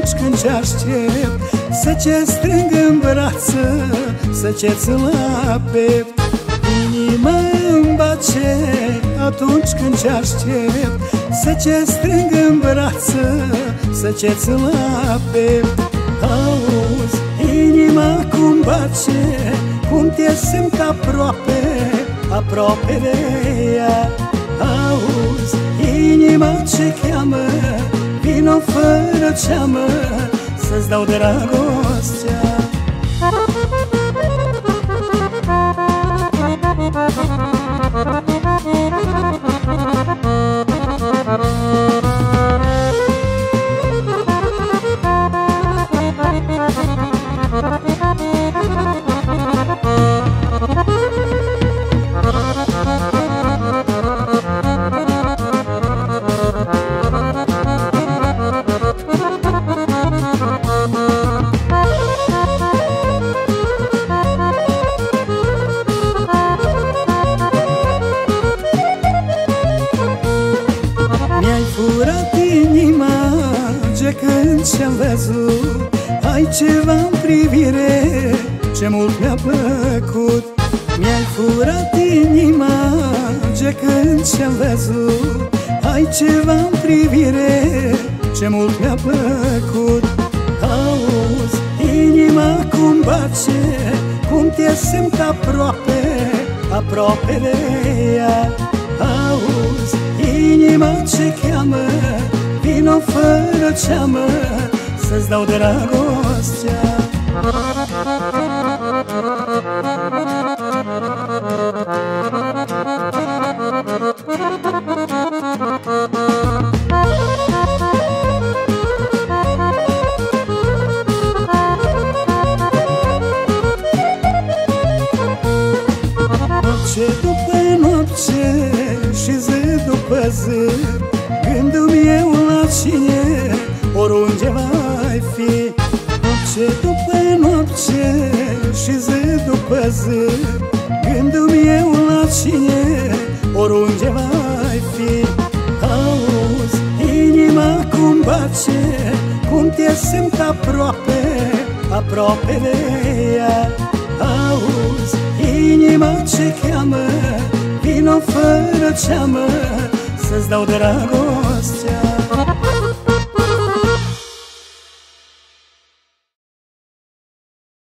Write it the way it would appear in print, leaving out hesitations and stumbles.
atunci când ce aștept, să ce strâng în brață, să ce-ți la piept. Inima îmi bate atunci când ce aștept, să ce strâng în brață, să ce-ți la piept. Auzi, inima cum bate, cum te simt aproape, aproape de ea. Auzi, inima ce cheamă, vino fără ceamă, să-ți dau dragostea. Mi-ai furat inima de când ce-am văzut, ai ceva în privire ce mult mi-a plăcut. Mi-ai furat inima de când ce-am văzut, ai ceva în privire ce mult mi-a plăcut. Auzi, inima cum bate, cum te simt aproape, aproape de ea. Auzi, inima ce cheamă, vino fără ceamă, să-ți dau dragostea. Noapte după noapte și zi după zi, gându-mi eu la cine, oriunde vai fi. Noapte după noapte și zi după zi, gându-mi eu la cine, oriunde vai fi. Auzi, inima cum bate, cum te simt aproape, aproape de ea. Auzi, inima ce cheamă, vino fără ceamă, să-ți dau dragostea.